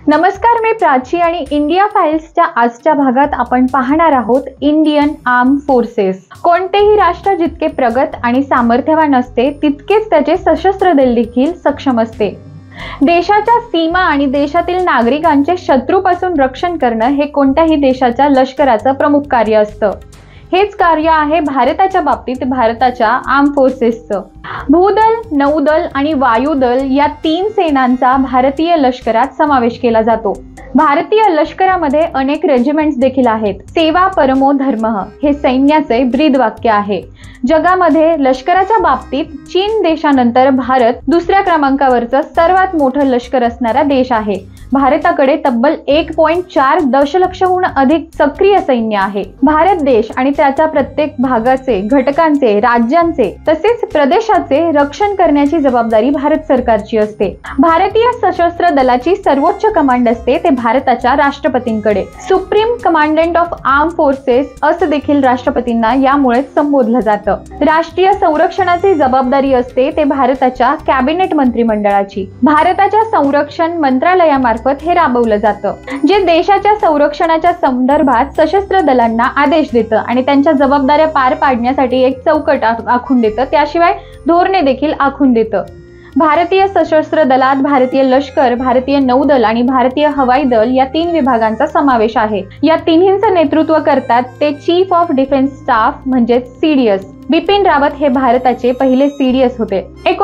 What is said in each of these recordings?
नमस्कार, मी प्राची आणि इंडिया फाइल्सच्या आजच्या भागात आपण पाहणार आहोत इंडियन आर्म फोर्सेस। कोणतेही राष्ट्र जितके प्रगत आणि सामर्थ्यवान असते तितकेच त्याचे सशस्त्र दल देखील सक्षम असते। देशाच्या सीमा आणि देशातील नागरिकांचे शत्रूपासून रक्षण करणं हे कोणत्याही देशाच्या लष्कराचं प्रमुख कार्य असतं। हेच कार्य आहे भारताच्या बाबतीत भारताच्या आर्म फोर्सेसचं। भूदल, नौदल आणि वायुदल या तीन सेनांचा भारतीय लष्करात समावेश केला जातो। भारतीय लष्करामध्ये अनेक रेजिमेंट्स देखील आहेत। सेवा परमो धर्मः हे सैन्याचे ब्रीद वाक्य आहे। जगामध्ये लष्कराच्या बाबतीत चीन देशानंतर भारत दुसऱ्या क्रमांकावरचं सर्वात मोठं लष्कर असणारा देश आहे। भारताकडे तब्बल 1.4 दशलक्षहून अधिक सक्रिय सैन्य आहे। भारत देश आणि त्याच्या प्रत्येक भागाचे, घटकांचे, राज्यांचे तसेच प्रदेशाचे रक्षण करण्याची जबाबदारी भारत सरकारची असते। भारतीय सशस्त्र दलाची सर्वोच्च कमांड असते ते भारताच्या राष्ट्रपतींकडे। Supreme commandant of arm forces असं देखील राष्ट्रपतींना यामुळे संबोधलं जातं। राष्ट्रीय संरक्षणाची जबाबदारी असते ते भारताच्या कॅबिनेट मंत्रिमंडळाची। भारताच्या संरक्षण मंत्रालयामार्फत हे राबवलं जातं, जे देशाच्या संरक्षणाच्या संदर्भात सशस्त्र दलांना आदेश देतं आणि त्यांच्या जबाबदाऱ्या पार पाडण्यासाठी एक चौकट आखून देतं, त्याशिवाय धोरणे देखील आखून देतं। भारतीय सशस्त्र दलात भारतीय लष्कर, भारतीय नौदल आणि भारतीय हवाई दल या तीन विभागांचा समावेश आहे। या तिन्हींचं नेतृत्व करतात ते चीफ ऑफ डिफेन्स स्टाफ म्हणजे सीडीएस। बिपिन रावत हे भारताचे पहिले सीडीएस होते।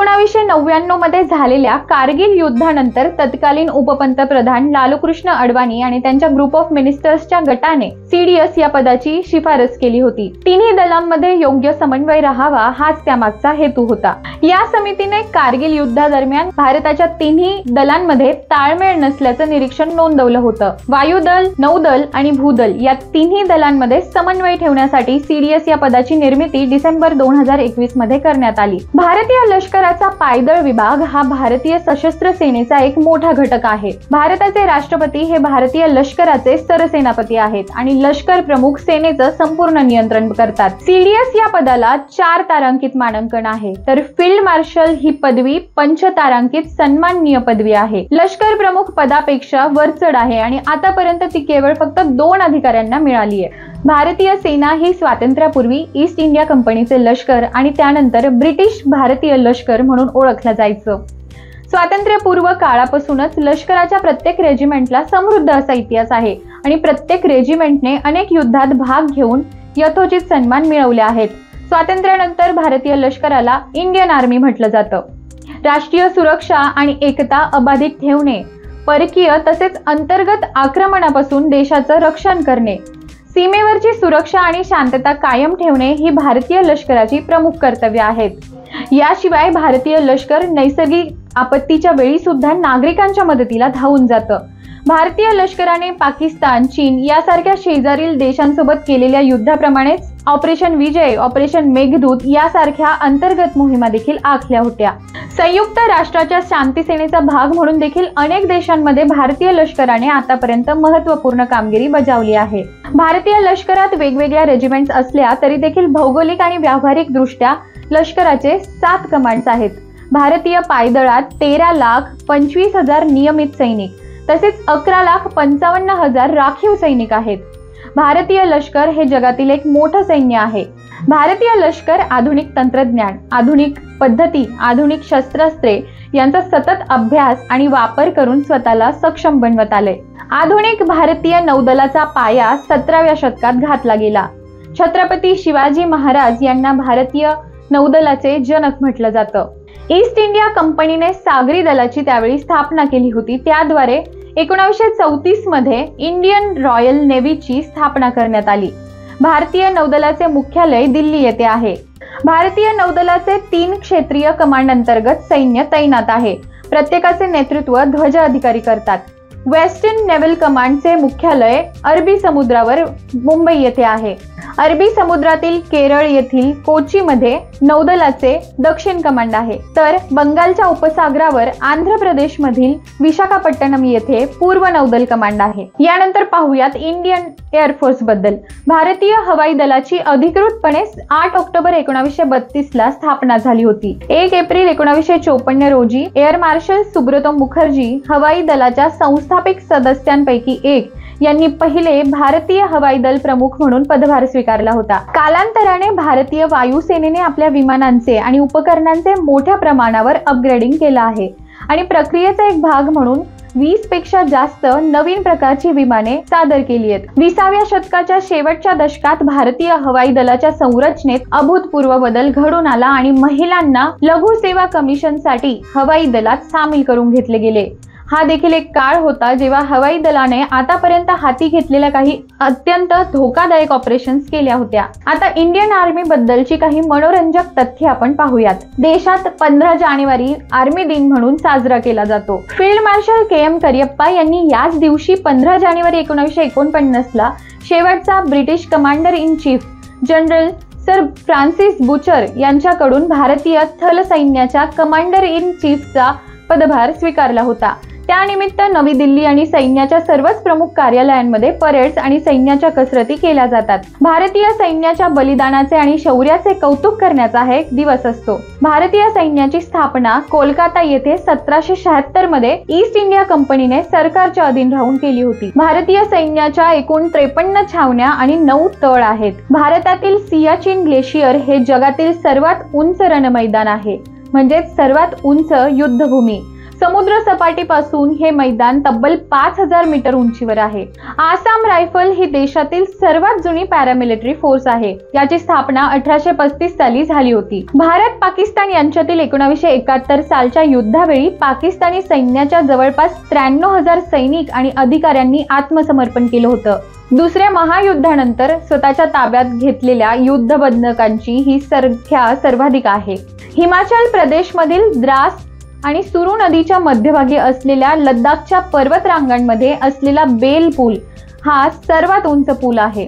1999 मध्ये झालेल्या कारगिल युद्धानंतर तत्कालीन उपपंतप्रधान लालकृष्ण अडवाणी आणि त्यांच्या ग्रुप ऑफ मिनिस्टर्सच्या गटाने सीडीएस या पदाची शिफारस केली होती। तिन्ही दलांमध्ये योग्य समन्वय राहावा हाच त्यामागचा हेतू होता। या समितीने कारगिल युद्धादरम्यान भारताच्या तिन्ही दलांमध्ये ताळमेळ नसल्याचं निरीक्षण नोंदवलं होतं। वायुदल, नौदल आणि भूदल या तिन्ही दलांमध्ये समन्वय ठेवण्यासाठी सीडीएस या पदाची निर्मिती डिसेंबर 2021 मध्ये करण्यात आली। भारतीय लष्कराचा पायदळ विभाग हा भारतीय सशस्त्र सेनेचा एक मोठा घटक आहे। भारताचे राष्ट्रपती हे भारतीय लष्कराचे सरसेनापती आहेत आणि लष्कर प्रमुख सेनेचं संपूर्ण नियंत्रण करतात। सीडीएस या पदाला 4 तारांकित मानांकन आहे, तर फील्ड मार्शल ही पदवी 5 तारांकित सन्माननीय पदवी आहे। लष्कर प्रमुख पदापेक्षा वरचढ आहे आणि आतापर्यंत ती केवळ फक्त 2 अधिकाऱ्यांना मिळाली आहे। भारतीय सेना ही स्वातंत्र्यापूर्वी ईस्ट इंडिया कंपनीचे लष्कर आणि त्यानंतर ब्रिटिश भारतीय लष्कर म्हणून ओळखलं जायचं। स्वातंत्र्यपूर्व काळापासूनच लष्कराच्या प्रत्येक रेजिमेंटला समृद्ध असा इतिहास आहे आणि प्रत्येक रेजिमेंटने अनेक युद्धात भाग घेऊन यथोचित सन्मान मिळवले आहेत। स्वातंत्र्यानंतर भारतीय लष्कराला इंडियन आर्मी म्हटलं जातं। राष्ट्रीय सुरक्षा आणि एकता अबाधित ठेवणे, परकीय तसेच अंतर्गत आक्रमणापासून देशाचं रक्षण करणे, सीमेवरची सुरक्षा आणि शांतता कायम ठेवणे ही भारतीय लष्कराची प्रमुख कर्तव्ये आहेत। याशिवाय भारतीय लष्कर नैसर्गिक आपत्तीच्या वेळी सुद्धा नागरिकांच्या मदतीला धावून जातं। भारतीय लष्कराने पाकिस्तान, चीन यासारख्या शेजारील देशांसोबत केलेल्या युद्धाप्रमाणेच ऑपरेशन विजय, ऑपरेशन मेघदूत यासारख्या अंतर्गत मोहिमा देखील आखल्या होत्या। संयुक्त राष्ट्राच्या शांती सेनेचा भाग म्हणून देखील अनेक देशांमध्ये भारतीय लष्कराने आतापर्यंत महत्त्वपूर्ण कामगिरी बजावली आहे। भारतीय लष्करात वेगवेगळ्या रेजिमेंट्स असल्या तरी देखील भौगोलिक आणि व्यावहारिक दृष्ट्या लष्कराचे 7 कमांड्स आहेत। भारतीय पायदळात 13,25,000 नियमित सैनिक तसेच 11,55,000 राखीव सैनिक आहेत। भारतीय लष्कर हे जगातील एक मोठं सैन्य आहे। भारतीय लष्कर आधुनिक तंत्रज्ञान, आधुनिक पद्धती, आधुनिक शस्त्रास्त्रे यांचा सतत अभ्यास आणि वापर करून स्वतःला सक्षम बनवत आले। आधुनिक भारतीय नौदलाचा पाया 17व्या शतकात घातला गेला। छत्रपती शिवाजी महाराज यांना भारतीय नौदलाचे जनक म्हटलं जातं। ईस्ट इंडिया कंपनीने सागरी दलाची त्यावेळी स्थापना केली होती। त्याद्वारे 1934 मध्ये इंडियन रॉयल नेव्हीची स्थापना करण्यात आली। भारतीय नौदलाचे मुख्यालय दिल्ली येथे आहे। भारतीय नौदलाचे 3 क्षेत्रीय कमांड अंतर्गत सैन्य तैनात आहे। प्रत्येकाचे नेतृत्व ध्वज अधिकारी करतात। वेस्टर्न नेव्हल कमांडचे मुख्यालय अरबी समुद्रावर मुंबई येथे आहे। अरबी समुद्रातील केरळ येथील कोचीमध्ये नौदलाचे दक्षिण कमांड आहे, तर बंगालच्या उपसागरावर आंध्र प्रदेशमधील विशाखापट्टणम येथे पूर्व नौदल कमांड आहे. यानंतर पाहूयात इंडियन एअरफोर्स बद्दल. भारतीय हवाई दलाची अधिकृतपणे 8 ऑक्टोबर 1932 ला स्थापना झाली होती. 1 एप्रिल 1954 रोजी एअर मार्शल सुब्रतो मुखर्जी हवाई दलाच्या संस्थापक सदस्यांपैकी एक यांनी पहिले भारतीय हवाई दल प्रमुख म्हणून पदभार स्वीकारला होता. कालांतराने भारतीय वायुसेनेने आपल्या विमानांचे आणि उपकरणांचे मोठ्या प्रमाणावर अपग्रेडिंग केलं आहे आणि प्रक्रियेचा एक भाग म्हणून 20 पेक्षा जास्त नवीन प्रकारची विमाने सादर केली आहेत. 20व्या शतकाच्या शेवटच्या दशकात भारतीय हवाई दलाच्या संरचनेत अभूतपूर्व बदल घडून आला आणि महिलांना लघु सेवा कमिशनसाठी हवाई दलात सामील करून घेतले गेले. हा देखील एक काळ होता जेव्हा हवाई दलाने आतापर्यंत हाती घेतलेल्या काही अत्यंत धोकादायक ऑपरेशन्स केल्या होत्या. आता इंडियन आर्मी बद्दलची काही मनोरंजक तथ्ये आपण पाहूयात. देशात 15 जानेवारी आर्मी दिन म्हणून साजरा केला जातो. Field marshal KM. करियप्पा यांनी याच दिवशी 15 जानेवारी 1949 ला शेवटचा British commander in chief general sir Francis Butcher यांच्याकडून भारतीय थल सैन्याच्या कमांडर इन चीफचा पदभार स्वीकारला होता. त्यानिमित्त नवी दिल्ली आणि सैन्याच्या सर्वच प्रमुख कार्यालयांमध्ये परेड्स आणि सैन्याच्या कसरती केल्या जातात. भारतीय सैन्याच्या बलिदानाचे आणि शौर्याचे कौतुक करण्याचा हा एक दिवस असतो. भारतीय सैन्याची स्थापना कोलकाता येथे 1776 मध्ये ईस्ट इंडिया कंपनीने सरकारच्या अधीन राहून केली होती. भारतीय सैन्याच्या एकूण 53 छावण्या आणि 9 तळ आहेत. भारतातील सियाचीन ग्लेशियर हे जगातील सर्वात उंच रणमैदान आहे, म्हणजे सर्वात उंच युद्धभूमी. समुद्र सपाटीपासून हे मैदान तब्बल 5000 मीटर उंचीवर आहे. आसाम रायफल ही देशातील सर्वात जुनी पॅरामिलिटरी फोर्स आहे. याची स्थापना 1835 साली झाली होती. भारत पाकिस्तान यांच्यातील 1971 सालच्या युद्धावेळी पाकिस्तानी सैन्याच्या जवळपास 93,000 सैनिक आणि अधिकाऱ्यांनी आत्मसमर्पण केलं होतं. दुसऱ्या महायुद्धानंतर स्वतःच्या ताब्यात घेतलेल्या युद्धबंधकांची ही संख्या सर्वाधिक आहे. हिमाचल प्रदेशमधील द्रास आणि सुरू नदीच्या मध्यभागी असलेल्या लडाखच्या पर्वतरांगांमध्ये असलेला बेल पूल हा सर्वात उंच पूल आहे.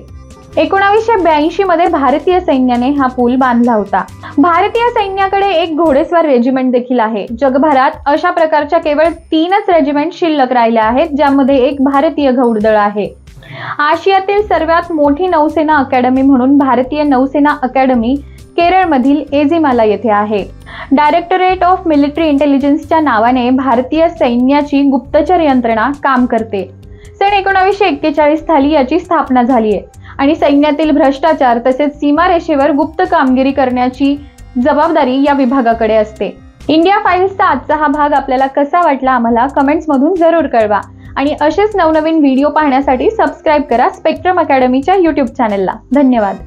1982 मध्ये भारतीय सैन्याने हा पूल बांधला होता. भारतीय सैन्याकडे एक घोडेस्वार रेजिमेंट देखील आहे. जगभरात अशा प्रकारच्या केवळ 3च रेजिमेंट शिल्लक राहिल्या आहेत, ज्यामध्ये एक भारतीय घौडदळ आहे. आशियातील सर्वात मोठी नौसेना अकॅडमी म्हणून भारतीय नौसेना अकॅडमी केरळमधील एझिमाला येथे आहे. डायरेक्टरेट ऑफ मिलिटरी इंटेलिजन्सच्या नावाने भारतीय सैन्याची गुप्तचर यंत्रणा काम करते. सन 1941 साली याची स्थापना झाली आहे आणि सैन्यातील भ्रष्टाचार तसेच सीमारेषेवर गुप्त कामगिरी करण्याची जबाबदारी या विभागाकडे असते. इंडिया फाईल्सचा आजचा हा भाग आपल्याला कसा वाटला आम्हाला कमेंट्समधून जरूर कळवा आणि असेच नवनवीन व्हिडिओ पाहण्यासाठी सबस्क्राईब करा स्पेक्ट्रम अकॅडमीच्या YouTube चॅनलला. धन्यवाद.